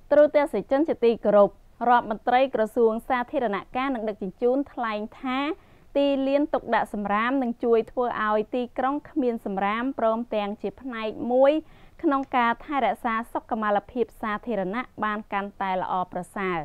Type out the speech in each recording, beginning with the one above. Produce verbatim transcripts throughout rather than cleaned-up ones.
ត្រួតទេសជនជាទីគោរពរដ្ឋមន្ត្រីក្រសួងសាធារណការនិងដឹកជញ្ជូនថ្លែងថាទីលានទុកដាក់សម្រាមនឹងជួយធ្វើឲ្យទីក្រុងគ្មានសម្រាមព្រមទាំងជាផ្នែកមួយក្នុងការថែរក្សាសុខុមាលភាពសាធារណៈបានកាន់តែល្អប្រសើរ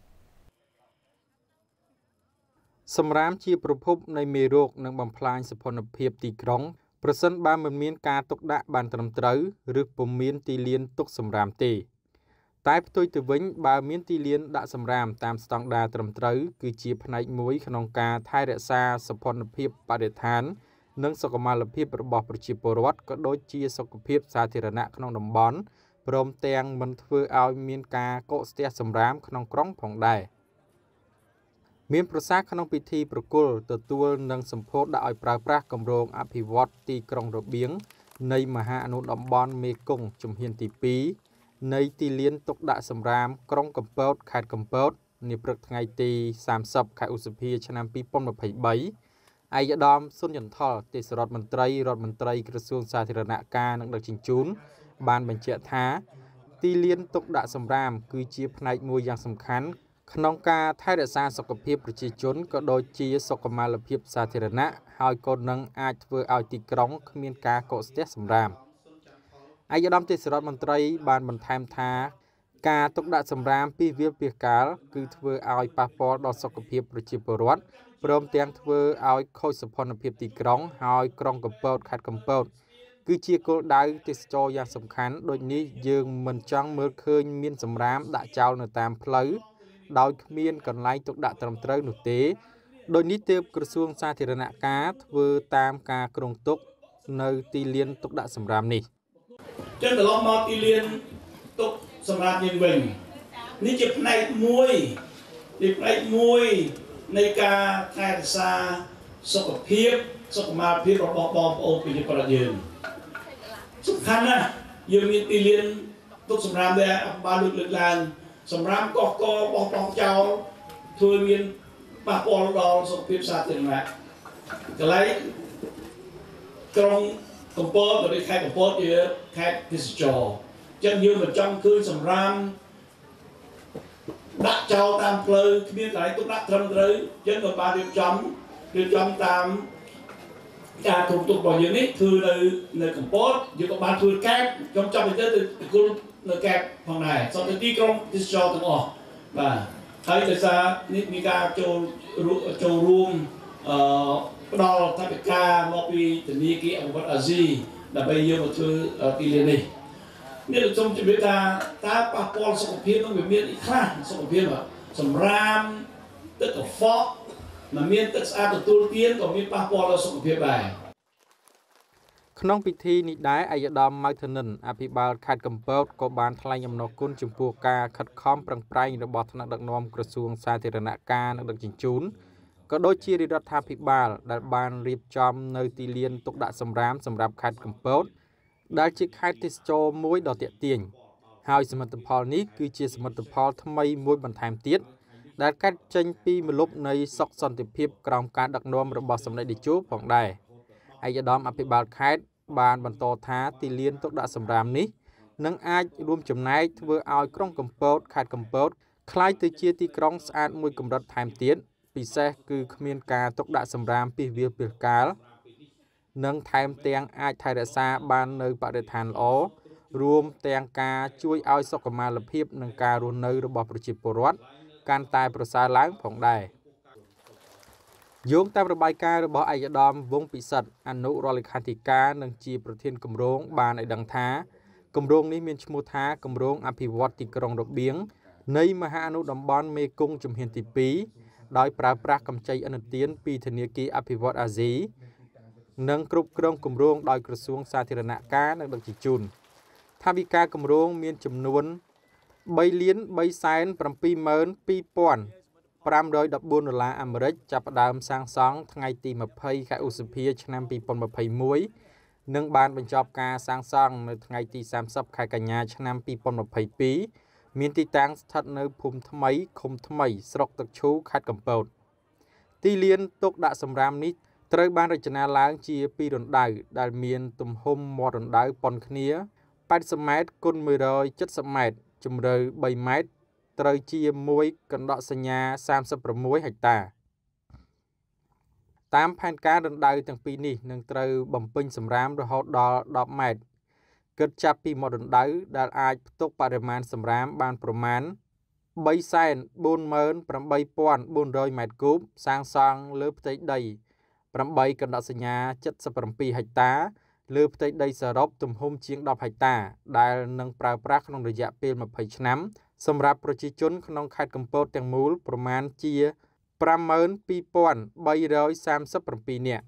សម្រាមជាប្រភពនៃមេរោគនិងបំផ្លាញសោភ័ណភាពទីក្រុងប្រសិនបើមិនមានការទុកដាក់បានត្រឹមត្រូវឬពុំមានទីលានទុកសម្រាមទេតែផ្ទុយទៅវិញបើមានទីលានដាក់សម្រាមតាមស្តង់ដារត្រឹមត្រូវគឺជាផ្នែកមួយក្នុងការថែរក្សាសោភ័ណភាពបរិស្ថាននិងសុខុមាលភាពរបស់ប្រជាពលរដ្ឋក៏ដូចជាសុខភាពសាធារណៈក្នុងតំបន់ព្រមទាំងមិនធ្វើឲ្យមានការកកស្ទះសម្រាមក្នុងក្រុងផងដែរមានប្រសាសន៍ក្នុងពិធីប្រគល់ទទួលនិងសម្ពោធដាក់ឲ្យប្រើប្រាស់គម្រោងអភិវឌ្ឍទីក្រុងរបៀងនៃមហាអនុតំបន់មេគង្គជំហានទីពីរនៃទីលានទុកដាក់សម្រាមក្រុងកំពតខេត្តកំពតនាព្រឹកថ្ងៃទីសាមសិបខែឧសភាឆ្នាំពីរពាន់ម្ភៃបីឯកឧត្តមសុនយន្តថទេសរដ្ឋមន្ត្រីរដ្ឋមន្ត្រីក្រសួងសាធារណការនិងដឹកជញ្ជូនបានបញ្ជាក់ថាទីលានទុកដាក់សម្រាមគឺជាផ្នែកមួយយ៉ាងសំខាន់ក្នុងការថែរក្សាសុខភាពប្រជាជនក៏ដូចជាសុខុមាលភាពសាធារណៈហើយក៏នឹងអាចធ្វើឲ្យទីក្រុងគ្មានការកកស្ទះសម្រាមឯកឧត្តមទេសរដ្ឋមន្ត្រីបានបន្ថែមថាការទុកដាក់សម្រាមពីវាលពាសកាលគឺធ្វើឲ្យប៉ះពាល់ដល់សុខភាពប្រជាពលរដ្ឋព្រមទាំងធ្វើឲ្យខូចសោភ័ណភាពទីក្រុងហើយក្រុងកំពតខេត្តកំពតគឺជាគោលដៅទេសចរយ៉ាងសំខាន់ដូចនេះយើងមិនចង់មើលឃើញមានសម្រាមដាក់ចោលនៅតាមផ្លូវដោយគ្មានកន្លែងទុកដាក់ត្រឹមត្រូវនោះទេដូចនេះទើបក្រសួងសាធារណការធ្វើតាមការគ្រោងទុកនៅទីលានទុកដាក់សម្រាមនេះចឹងត្រឡប់មកទីលានទុកសម្រាប់យើងវិញនេះជាផ្នែកមួយជាផ្នែកមួយនៃការថែរក្សាសុខភាពសុខុមាលភាពរបស់បងប្អូនប្រជាពលរដ្ឋយើងសំខាន់ណាស់យើងមានទីលានទុកសម្រាប់ដែលបានលើកលើកឡើងសម្រាប់កោះកបោះបង់ចោលធ្វើមានប៉ះពាល់ដល់សុខភាពសាធារណៈកន្លែងក្រុងកំពតឬខេត្តកំពតជាខេត្តទេសចរចឹងយើងមិនចង់ឃើញសម្រាប់ដាក់ចោលតាមផ្លូវគ្មានកន្លែងទុកដាក់ត្រឹមត្រូវចឹងក៏បានរៀបចំរៀបចំតាមការគ្រោងទុករបស់យើងនេះគឺនៅនៅកំពតយើងក៏បានធ្វើកែបខ្ញុំចាប់ទៅទៅគល់នៅកែបផងដែរសតទីក្រុងទេសចរទាំងអស់បាទហើយដោយសារនេះមានការចូលចូលរួមអឺផ្ដល់ថវិកាមកពីធនាគារអភិវឌ្ឍអាស៊ីដើម្បីយកមកធ្វើទីលាននេះនេះខ្ញុំជម្រាបថាតើប៉ះពាល់សុខភាពនឹងវាមានអីខ្លះសុខភាពសម្រាមទឹកកខ្វក់មិនមានទឹកស្អាតទទួលទានក៏មានប៉ះពាល់ដល់សុខភាពដែរក្នុងពិធីនេះដែរឯកឧត្តមម៉ៅធនិនអភិបាលខេត្តកំពតក៏បានថ្លែងអំណរគុណចំពោះការខិតខំប្រឹងប្រែងរបស់ថ្នាក់ដឹកនាំក្រសួងសាធារណការនិងដឹកជញ្ជូនក៏ដូចជារដ្ឋាភិបាលដែលបានរៀបចំនៅទីលានទុកដាក់សម្រាមសម្រាប់ខេត្តកំពតដែលជាខេត្តទេសចរមួយដ៏ទាក់ទាញហើយសមិទ្ធផលនេះគឺជាសមិទ្ធផលថ្មីមួយបន្ថែមទៀតដែលកើតចេញពីមលុបនៃសុខសន្តិភាពក្រោមការដឹកនាំរបស់សម្ដេចតេជោផងដែរឯកឧត្តមអភិបាលខេត្តបានបន្តថាទីលានទុកដាក់សម្រាមនេះនឹងអាចរួមចំណែកធ្វើឲ្យក្រុងកំពតខេត្តកំពតក្លាយទៅជាទីក្រុងស្អាតមួយកម្រិតថែមទៀតពិសេសគឺគ្មានការទុកដាក់សម្រាមពីវាលពាសកាលនិងថែមទាំងអាចថែរក្សាបាននៅបរិស្ថានល្អរួមទាំងការជួយឲ្យសុខុមាលភាពនិងការរស់នៅរបស់ប្រជាពលរដ្ឋកាន់តែប្រសើរឡើងផងដែរយោងតាមរបាយការណ៍របស់ឯកឧត្តមវង្សពិសិដ្ឋអនុរដ្ឋលេខាធិការនិងជាប្រធានគម្រោងបានឲ្យដឹងថាគម្រោងនេះមានឈ្មោះថាគម្រោងអភិវឌ្ឍទីក្រុងរបៀងនៃមហាអនុតំបន់មេគង្គជំហានទីពីរដោយប្រើប្រាស់កម្ចីឥណទានពីធនាគារអភិវឌ្ឍអាស៊ីនិងគ្រប់គ្រងគម្រោងដោយក្រសួងសាធារណការនិងដឹកជញ្ជូនថាវិការគម្រោងមានចំនួនបីលានបីសែនប្រាំពីរម៉ឺនពីរពាន់ប្រាំរយដប់បួនដុល្លារអាមេរិកចាប់ផ្ដើមសាងសង់ថ្ងៃទីម្ភៃខែឧសភាឆ្នាំពីរពាន់ម្ភៃមួយនិងបានបញ្ចប់ការសាងសង់នៅថ្ងៃទីសាមសិបខែកញ្ញាឆ្នាំពីរពាន់ម្ភៃពីរមានទីតាំងស្ថិតនៅភូមិថ្មីឃុំថ្មីស្រុកទឹកឈូខេត្តកំពតទីលានទុកដាក់សម្រាមនេះត្រូវបានរចនាឡើងជាពីររណ្ដៅដែលមានទំហំមាត់រណ្ដៅប៉ុនគ្នា แปดสิบ ម៉ែត្រគុណ មួយរយ เจ็ดสิบ ម៉ែត្រជំរឿបីម៉ែត្រត្រូវជាមួយ កណ្ដកសញ្ញាសាមសិបប្រាំមួយហិកតាតាមផែនការរណ្ដៅទាំងពីរនេះនឹងត្រូវបំពេញសម្រាមរហូតដល់ដប់ម៉ែត្រគិតចាប់ពីមាត់រណ្ដៅដែលអាចផ្ទុកបរិមាណសម្រាមបានប្រមាណបីសែនបួនម៉ឺនប្រាំបីពាន់បួនរយម៉ែត្រគូបសាងសង់លើផ្ទៃដីប្រាំបីកណ្ដកសញ្ញាចិតសិបប្រាំពីរហិកតាលើផ្ទៃដីសរុបទំហំជាងដប់ហិកតាដែលនឹងប្រើប្រាស់ក្នុងរយៈពេលម្ភៃឆ្នាំសម្រាប់ប្រជាជនក្នុងខេត្តកំពតទាំងមូលប្រមាណជាប្រាំម៉ឺនពីរពាន់បីរយសាមសិបប្រាំពីរនាក់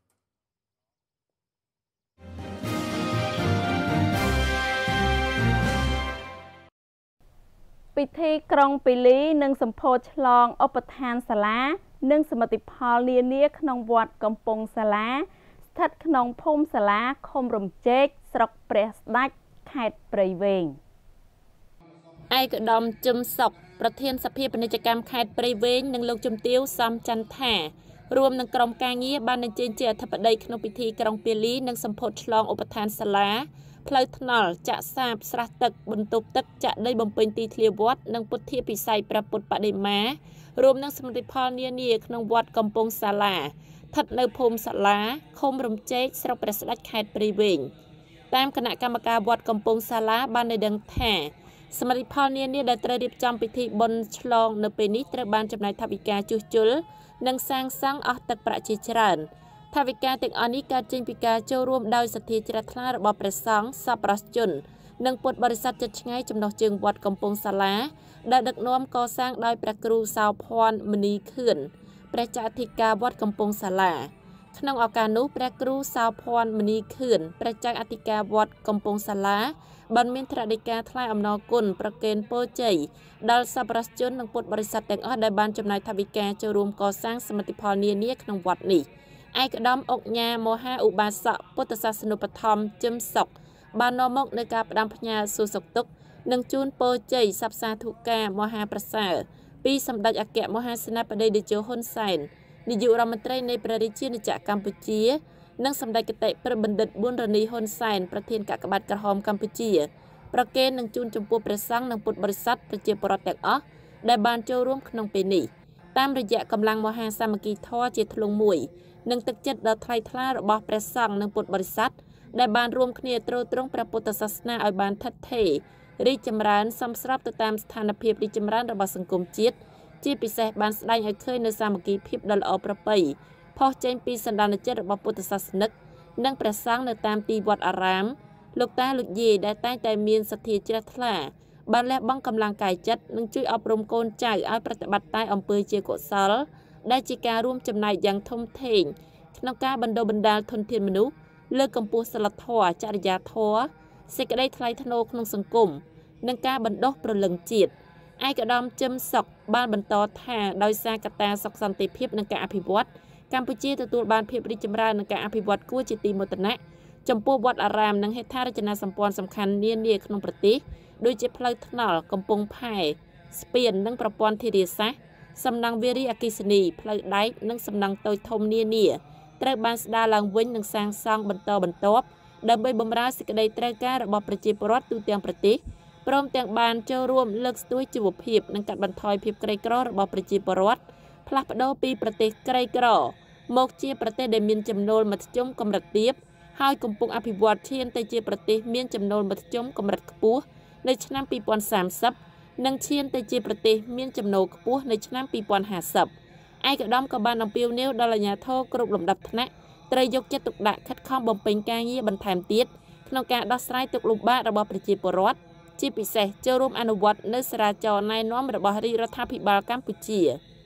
ពិធីក្រុងពាលីនិងសម្ពោធឆ្លងឧបដ្ឋានសាលានិងសមិទ្ធផលនានាក្នុងវត្តកំពង់សាលាស្ថិតក្នុងភូមិសាលាឃុំរំជែកស្រុកព្រះស្ដេចខេត្តព្រៃវែងឯកឧត្តមជឹមសុកប្រធានសភាពាណិជ្ជកម្មខេត្តព្រៃវែងនិងលោកជំទាវសំច័ន្ទថារួមនឹងក្រុមការងារបានអញ្ជើញជាអធិបតីក្នុងពិធីក្រុងពាលីនិងសម្ពោធឆ្លងឧបដ្ឋានសាលាផ្លូវថ្នល់ចាក់សាបស្រះទឹកបន្ទប់ទឹកចាក់ដីបំពេញទីធ្លាវត្តនិងពុទ្ធាពិស័យព្រះពុទ្ធបដិមារួមនឹងសមិទ្ធផលនានាក្នុងវត្តកំពង់សាលាស្ថិតនៅភូមិសាលាឃុំរំជែកស្រុកព្រះស្ដេចខេត្តព្រៃវែងតាមគណៈកម្មការវត្តកំពង់សាលាបានឲ្យដឹងថាសមិទ្ធផលនានាដែលត្រូវរៀបចំពិធីបុណ្យឆ្លងនៅពេលនេះត្រូវបានចំណាយថវិកាជួសជុលនិងសាងសង់អស់ទឹកប្រាក់ជាច្រើនថវិកាទាំងអស់នេះកើតចេញពីការចូលរួមដោយសទ្ធាជ្រះថ្លារបស់ព្រះសង្ឃសប្បុរសជននិងពុទ្ធបរិស័ទជិតឆ្ងាយចំណុះជើងវត្តកំពង់សាលាដែលដឹកនាំកសាងដោយព្រះគ្រូសោភ័ណ្ឌមនីខឿនព្រះចៅអធិការវត្តកំពង់សាលាក្នុងឱកាសនោះព្រះគ្រូសោភ័ណ្ឌមនីខឿនព្រះចៅអធិការវត្តកំពង់សាលាបានមានថ្នាក់ដឹកការថ្លែងអំណរគុណប្រគេនពរជ័យដល់សប្បុរសជននិងពុទ្ធបរិស័ទទាំងអស់ដែលបានចំណាយថវិកាចូលរួមកសាងសមិទ្ធផលនានាក្នុងវត្តនេះឯកឧត្តមអុកញ៉ាមហាឧបាសកពុទ្ធសាសនូបត្ថម្ភជឹមសុកបាននាំមកនៅការផ្ដាំផ្ញើសួរសុខទុក្ខនិងជូនពរជ័យសព្វសាធុការមហាប្រសើរពីសម្ដេចអគ្គមហាសេនាបតីតេជោហ៊ុនសែននាយករដ្ឋមន្ត្រីនៃព្រះរាជាណាចក្រកម្ពុជានិងសម្ដេចគតិព្រះបណ្ឌិតប៊ុនរនីហ៊ុនសែនប្រធានកាកបាទក្រហមកម្ពុជាប្រគេននិងជូនចំពោះព្រះសង្ឃនិងពុទ្ធបរិស័ទប្រជាពលរដ្ឋទាំងអស់ដែលបានចូលរួមក្នុងពេលនេះតាមរយៈកម្លាំងមហាសាមគ្គីធម៌ជាធ្លុងមួយនិងទឹកចិត្តដ៏ថ្លៃថ្លារបស់ព្រះសង្ឃនិងពុទ្ធបរិស័ទដែលបានរួមគ្នាទ្រទ្រង់ព្រះពុទ្ធសាសនាឲ្យបានថិតថេររីកចម្រើនសមស្របទៅតាមស្ថានភាពរីកចម្រើនរបស់សង្គមជាតិជាពិសេសបានស្ដែងឲ្យឃើញនូវសាមគ្គីភាពដ៏ល្អប្រពៃផុសចេញពីសន្តានចិត្តរបស់ពុទ្ធសាសនិកនិងព្រះសង្ឃនៅតាមទីវត្តអារាមលោកតាលោកយាយដែលតែងតែមានសទ្ធាជ្រះថ្លាបានលះបង់កម្លាំងកាយចិត្តនិងជួយអប់រំកូនចៅឲ្យប្រតិបត្តិតែអំពើជាកុសលដែលជាការរួមចំណែកយ៉ាងធំធេងក្នុងការបណ្ដុះបណ្ដាលធនធានមនុស្សលើកកម្ពស់សីលធម៌ចរិយាធម៌សេចក្តីថ្លៃថ្នូរក្នុងសង្គមនិងការបណ្ដុះព្រលឹងជាតិឯកឧត្តមជឹមសុកបានបន្តថាដោយសារកត្តាសុខសន្តិភាពនិងការអភិវឌ្ឍកម្ពុជាទទួលបានភាពរីកចម្រើននិងការអភិវឌ្ឍគួរជាទីមោទនៈចំពោះវត្តអារាមនិងហេដ្ឋារចនាសម្ព័ន្ធសំខាន់នានាក្នុងប្រទេសដូចជាផ្លូវថ្នល់កំពង់ផែស្ពាននិងប្រព័ន្ធធារាសាស្ត្រសំណង់វារីអគ្គិសនីផ្លូវដែកនិងសំណង់តូចធំនានាត្រូវបានស្ដារឡើងវិញនិងសាងសង់បន្តបន្ទាប់ដើម្បីបម្រើសេចក្តីត្រូវការរបស់ប្រជាពលរដ្ឋទូទាំងប្រទេសព្រមទាំងបានចូលរួមលើកស្ទួយជីវភាពនិងកាត់បន្ថយភាពក្រីក្ររបស់ប្រជាពលរដ្ឋផ្លាស់ប្ដូរពីប្រទេសក្រីក្រមកជាប្រទេសដែលមានចំណូលមធ្យមកម្រិតទាបហើយកំពុងអភិវឌ្ឍឈានទៅជាប្រទេសមានចំណូលមធ្យមកម្រិតខ្ពស់នៅឆ្នាំពីរពាន់សាមសិបនិងឈានទៅជាប្រទេសមានចំណូលខ្ពស់នៅឆ្នាំពីរពាន់ហាសិបឯកឧត្តមក៏បានអំពាវនាវដល់អាជ្ញាធរគ្រប់លំដាប់ថ្នាក់ត្រូវយកចិត្តទុកដាក់ខិតខំបំពេញការងារបន្ថែមទៀតក្នុងការដោះស្រាយទុក្ខលំបាករបស់ប្រជាពលរដ្ឋជាពិសេសចូលរួមអនុវត្តនៅសារាចរណ៍ណែនាំរបស់រាជរដ្ឋាភិបាលកម្ពុជា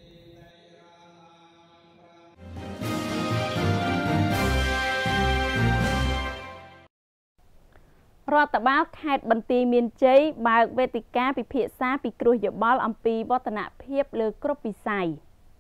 រដ្ឋបាលខេត្តបន្ទាយមានជ័យបើកវេទិកាពិភាក្សាពិគ្រោះយោបល់អំពីវឌ្ឍនភាពលើគ្រប់វិស័យ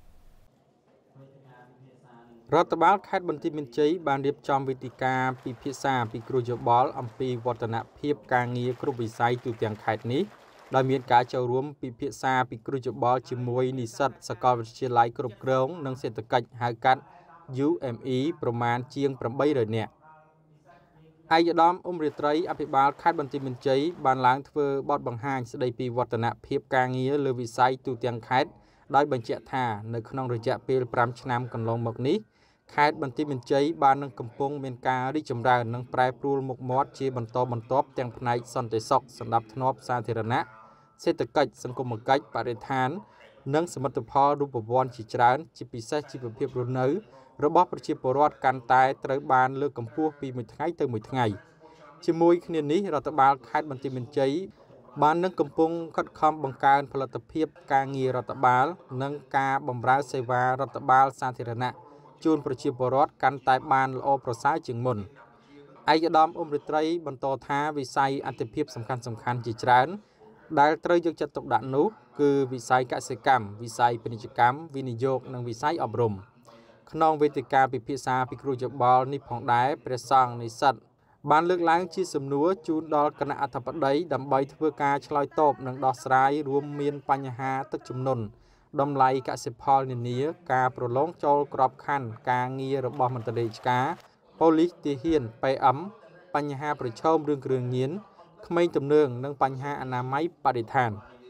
រដ្ឋបាលខេត្តបន្ទាយមានជ័យបានរៀបចំវេទិកាពិភាក្សាពិគ្រោះយោបល់អំពីវឌ្ឍនភាពការងារគ្រប់វិស័យទូទាំងខេត្តនេះដោយមានការចូលរួមពិភាក្សាពិគ្រោះយោបល់ជាមួយនិស្សិតសាកលវិទ្យាល័យគ្រប់គ្រងនិងសេដ្ឋកិច្ចហៅកាត់ U M E ប្រមាណជាង ប្រាំបីរយ នាក់ឯកឧត្តមអ៊ុំរាត្រីអភិបាលខេត្តបន្ទាយមានជ័យបានឡើងធ្វើបទបង្ហាញស្ដីពីវឌ្ឍនភាពការងារលើវិស័យទូទាំងខេត្តដោយបញ្ជាក់ថានៅក្នុងរយៈពេលប្រាំឆ្នាំកន្លងមកនេះខេត្តបន្ទាយមានជ័យបាននឹងកំពុងមានការរីកចម្រើននិងប្រែប្រួលមុខមាត់ជាបន្តបន្ទាប់ទាំងផ្នែកសន្តិសុខសណ្ដាប់ធ្នាប់សាធារណៈសេដ្ឋកិច្ចសង្គមគិច្ចបរិស្ថាននិងសមិទ្ធផលរូបវន្តជាច្រើនជាពិសេសជីវភាពរស់នៅរបស់ប្រជាពលរដ្ឋកាន់តែត្រូវបានលើកកម្ពស់ពីមួយថ្ងៃទៅមួយថ្ងៃជាមួយគ្នានេះរដ្ឋបាលខេត្តបន្ទាយមានជ័យបាននឹងកំពុងខិតខំបង្កើនផលិតភាពការងាររដ្ឋបាលនិងការបម្រើសេវារដ្ឋបាលសាធារណៈជូនប្រជាពលរដ្ឋកាន់តែបានល្អប្រសើរជាងមុនឯកឧត្តមអ៊ុំរាត្រីបន្តថាវិស័យអត្ថិភាពសំខាន់សំខាន់ជាច្រើនដែលត្រូវយកចិត្តទុកដាក់នោះគឺវិស័យកសិកម្មវិស័យពាណិជ្ជកម្មវិនិយោគនិងវិស័យអប់រំក្នុងវេទិកាពិភាក្សាពិគ្រោះយោបល់នេះផងដែរព្រះសង្ឃនិស្សិតបានលើកឡើងជាសំណួរជូនដល់គណៈអធិបតីដើម្បីធ្វើការឆ្លើយតបនិងដោះស្រាយរួមមានបញ្ហាទឹកជំនន់តម្លៃកសិផលនានាការប្រឡងចូលក្របខ័ណ្ឌការងាររបស់មន្ត្រីរាជការប៉ូលីសទាហាន ពី អឹម បញ្ហាប្រឈមរឿងគ្រឿងញៀនក្មេងទំនើងនិងបញ្ហាអនាម័យបរិស្ថាន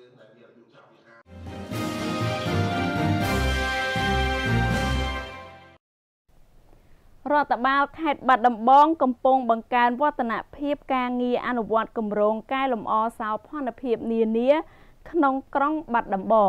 រដ្ឋបាលខេត្តបាត់ដំបងកំពុងបង្កើនវឌ្ឍនភាពការងារអនុវត្តគម្រោងកែលម្អសោភ័ណភាពនានាក្នុងក្រុងបាត់ដំបង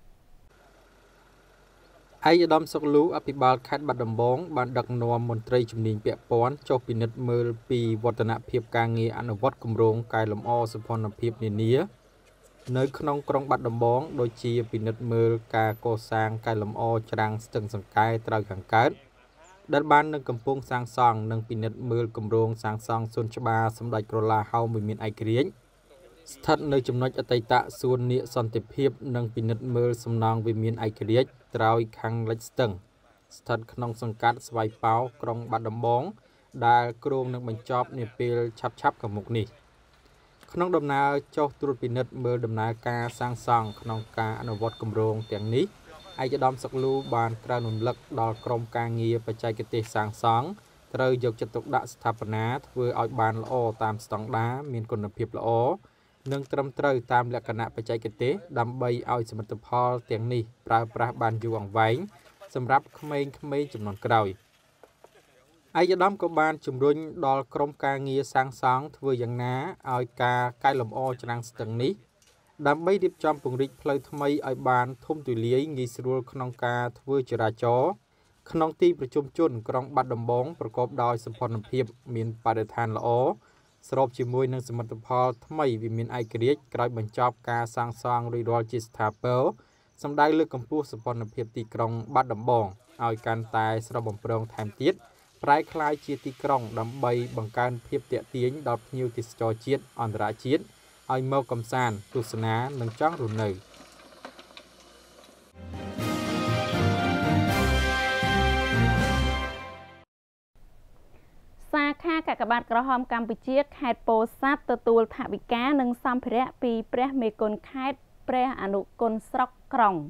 ឯកឧត្តមសុកលូអភិបាលខេត្តបាត់ដំបងបានដឹកនាំមន្ត្រីជំនាញពាក់ព័ន្ធចុះពិនិត្យមើលពីវឌ្ឍនភាពការងារអនុវត្តគម្រោងកែលម្អសោភ័ណភាពនានានៅក្នុងក្រុងបាត់ដំបងដូចជាពិនិត្យមើលការកសាងកែលម្អច្រាំងស្ទឹងសង្កែត្រើយខាងកើតដែលបាននឹងកំពុងសាងសង់និងពិនិត្យមើលគម្រោងសាងសង់សួនច្បារសម្ដេចក្រឡាហោមវិមានឯករាជ្យស្ថិតនៅចំណុចអតីតសួននាគសន្តិភាពនិងពិនិត្យមើលសំណង់វិមានឯករាជ្យត្រើយខាងលិចស្ទឹងស្ថិតក្នុងសង្កាត់ស្វាយប៉ោក្រុងបាត់ដំបងដែលគ្រោងនឹងបញ្ចប់នាពេលឆាប់ៗខាងមុខនេះក្នុងដំណើរចុះត្រួតពិនិត្យមើលដំណើរការសាងសង់ក្នុងការអនុវត្តគម្រោងទាំងនេះឯកឧត្តមសុកលូបានក្រើនរំលឹកដល់ក្រុមការងារបច្ចេកទេសសាងសង់ត្រូវយកចិត្តទុកដាក់ស្ថាបនាធ្វើឲ្យបានល្អតាមស្តង់ដារមានគុណភាពល្អនិងត្រឹមត្រូវតាមលក្ខណៈបច្ចេកទេសដើម្បីឲ្យសមិទ្ធផលទាំងនេះប្រើប្រាស់បានយូរអង្វែងសម្រាប់ក្មេងៗជំនាន់ក្រោយឯកឧត្តមក៏បានជំរុញដល់ក្រុមការងារសាងសង់ធ្វើយ៉ាងណាឲ្យការកែលម្អច្រាំងស្ទឹងនេះដើម្បីរៀបចំពង្រីកផ្លូវថ្មីឲ្យបានធំទូលាយងាយស្រួលក្នុងការធ្វើចរាចរណ៍ក្នុងទីប្រជុំជនក្រុងបាត់ដំបងប្រកបដោយសម្ព័ន្ធភាពមានបរិស្ថានល្អស្របជាមួយនឹងសមិទ្ធផលថ្មីវិមានឯករាជ្យក្រោយបញ្ចប់ការសាងសង់រួចរាល់ជាស្ថាពរសម្ដៅលើកកម្ពស់សម្ព័ន្ធភាពទីក្រុងបាត់ដំបងឲ្យកាន់តែស្រស់បំព្រងថែមទៀតប្រែក្លាយជាទីក្រុងដើម្បីបង្កើនភាពទាក់ទាញដល់ភ្ញៀវទេសចរជាតិអន្តរជាតិឲ្យមកកម្សាន្តទស្សនានិងចង់រស់នៅសាខាកាកបាទក្រហមកម្ពុជាខេត្តពោធិ៍សាត់ទទួលថវិកានិងសម្ភារៈពីព្រះមេគុណខេត្តព្រះអនុគុណស្រុកក្រុង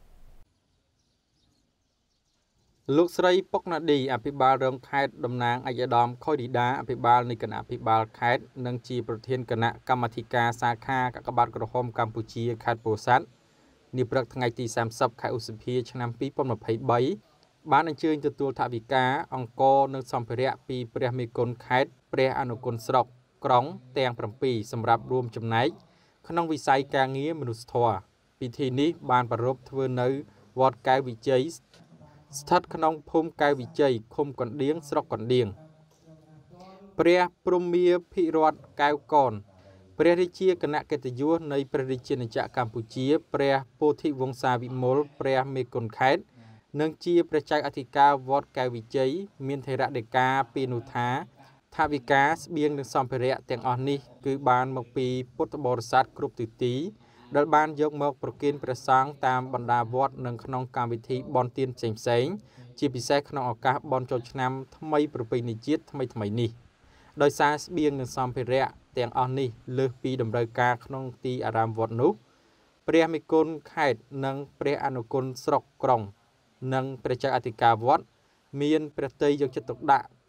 លោកស្រីពុកណាឌីអភិបាលរងខេត្តតំណាងឯកឧត្តមខុយឌីដាអភិបាលនៃគណៈអភិបាលខេត្តនិងជាប្រធានគណៈកម្មាធិការសាខាកាកបាទក្រហមកម្ពុជាខេត្តពោធិ៍សាត់នាព្រឹកថ្ងៃទីសាមសិបខែឧសភាឆ្នាំពីរពាន់ម្ភៃបីបានអញ្ជើញទទួលថវិកាអង្គរនិងសម្ភារៈពីព្រះមេគុណខេត្តព្រះអនុគុណស្រុកក្រុងទាំងប្រាំពីរសម្រាប់រួមចំណែកក្នុងវិស័យការងារមនុស្សធម៌ពិធីនេះបានប្រារព្ធធ្វើនៅវត្តកែវវិជ័យស្ថិតក្នុងភូមិកែវវិជ័យឃុំកណ្ដៀងស្រុកកណ្ដៀងព្រះព្រហ្មាភិរតកែវកនព្រះរាជាគណៈកិត្តិយសនៃព្រះរាជាណាចក្រកម្ពុជាព្រះពោធិវង្សាវិមលព្រះមេគុណខេត្តនិងជាព្រះចៅអធិការវត្តកែវវិជ័យមានថេរដីកាពីនោះថាថវិកាស្បៀងនិងសម្ភារៈទាំងអស់នេះគឺបានមកពីពុទ្ធបរិស័ទគ្រប់ទិសទីដែលបានយកមកប្រគេនព្រះសង្ឃតាមបណ្ដាវត្តនិងក្នុងកម្មវិធីបុណ្យទានផ្សេងៗជាពិសេសក្នុងឱកាសបុណ្យចូលឆ្នាំថ្មីប្រពៃណីជាតិថ្មីថ្មីនេះដោយសារស្បៀងនិងសម្ភារៈទាំងអស់នេះលើសពីតម្រូវការក្នុងទីអារាមវត្តនោះព្រះមេគុណខេត្តនិងព្រះអនុគុណស្រុកក្រុងនិងព្រះចៅអធិការវត្តមានព្រះទ័យយកចិត្តទុកដាក់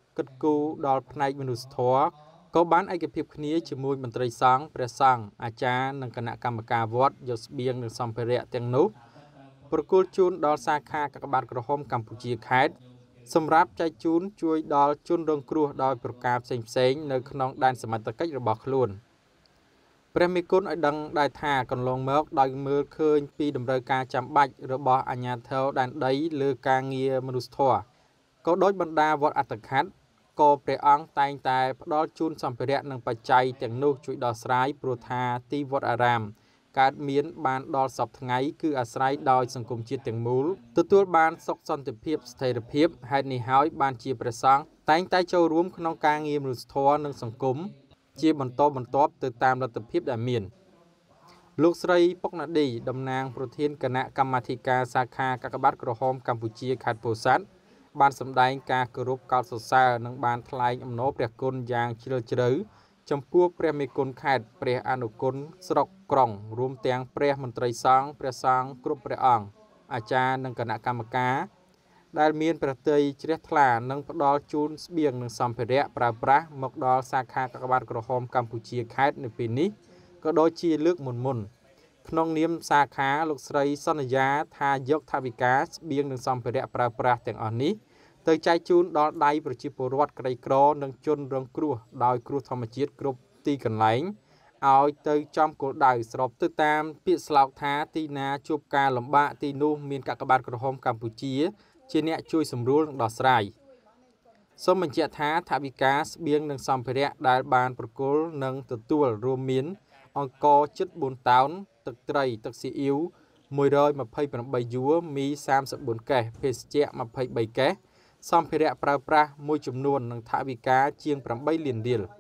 គិតគូរដល់ផ្នែកមនុស្សធម៌ក៏បានឯកភាពគ្នាជាមួយមន្ត្រីសង្ឃព្រះសង្ឃអាចារ្យនិងគណៈកម្មការវត្តយកស្បៀងនិងសម្ភារៈទាំងនោះប្រគល់ជូនដល់សាខាកាកបាទក្រហមកម្ពុជាខេត្តសម្រាប់ចែកជូនជួយដល់ជនរងគ្រោះដោយប្រការផ្សេងៗនៅក្នុងដែនសមត្ថកិច្ចរបស់ខ្លួនព្រះមេគុណឲ្យដឹងដែរថាកន្លងមកដោយមើលឃើញពីតម្រូវការចាំបាច់របស់អាជ្ញាធរដែនដីលើការងារមនុស្សធម៌ក៏ដោយបណ្ដាវត្តអត្តខត្តក៏ព្រះអង្គតែងតែផ្ដល់ជូនសម្ភារៈនិងបច្ច័យទាំងនោះជួយដោះស្រាយព្រោះថាទីវត្តអារាមកើតមានបានដល់សពថ្ងៃគឺអាស្រ័យដោយសង្គមជាតិទាំងមូលទទួលបានសុខសន្តិភាពស្ថិរភាពហេតុនេះហើយបានជាព្រះសង្ឃតែងតែចូលរួមក្នុងការងារមនុស្សធម៌និងសង្គមជាបន្តបន្ទាប់ទៅតាមលទ្ធភាពដែលមានលោកស្រីពុកណាឌីតំណាងប្រធានគណៈកម្មាធិការសាខាកាកបាទក្រហមកម្ពុជាខេត្តពោធិ៍សាត់បានសម្ដែងការគោរពកោតសរសើរនិងបានថ្លែងអំណរព្រះគុណយ៉ាងជ្រាលជ្រៅចំពោះព្រះមេគុណខេត្តព្រះអនុគុណស្រុកក្រុងរួមទាំងព្រះមន្ត្រីសង្ឃព្រះសង្ឃគ្រប់ព្រះអង្គអាចារ្យនិងគណៈកម្មការដែលមានព្រះទ័យជ្រះថ្លានិងផ្ដល់ជូនស្បៀងនិងសម្ភារៈប្រើប្រាស់មកដល់សាខាកាកបាទក្រហមកម្ពុជាខេត្តនៅពេលនេះក៏ដូចជាលើកមុនមុនក្នុងនាមសាខាលោកស្រីសន្យាថាយកថវិកាស្បៀងនិងសម្ភារៈប្រើប្រាស់ទាំងអស់នេះទៅចែកជូនដល់ដៃប្រជាពលរដ្ឋក្រីក្រនិងជនរងគ្រោះដោយគ្រោះធម្មជាតិគ្រប់ទីកន្លែងឲ្យទៅចំគោលដៅស្របទៅតាមពាក្យស្លោកថាទីណាជួបការលំបាកទីនោះមានកាកបាទក្រហមកម្ពុជាជាអ្នកជួយសម្រួលនិងដោះស្រាយសូមបញ្ជាក់ថាថវិកាស្បៀងនិងសម្ភារៈដែលបានប្រគល់និងទទួលរួមមានអង្ករជិតបួនតោនទឹកត្រីទឹកស៊ីអ៊ីវមួយរយម្ភៃប្រាំបីយួរមីសាមសិបបួនកេសភេសជ្ជៈម្ភៃបីកេសសម្ភារៈប្រើប្រាស់មួយចំនួននិងថវិកាជាងប្រាំបីលានរៀល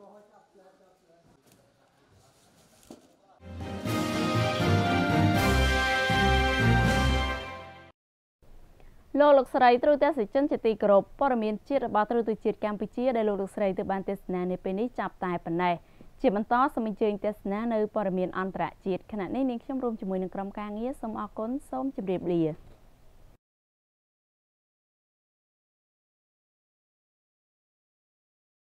លោកលោកស្រីទ្រទស្សនិកជនជាទីគោរពព័ត៌មានជាតិរបស់ទ្រទស្សន៍ជាតិកម្ពុជាដែលលោកលោកស្រីទើបបានទស្សនានៅពេលនេះចាប់តែប៉ុណ្ណេះជាបន្តសូមអញ្ជើញទស្សនានៅព័ត៌មានអន្តរជាតិខណៈនេះនាងខ្ញុំរួមជាមួយនឹងក្រុមការងារសូមអរគុណសូមជម្រាបលា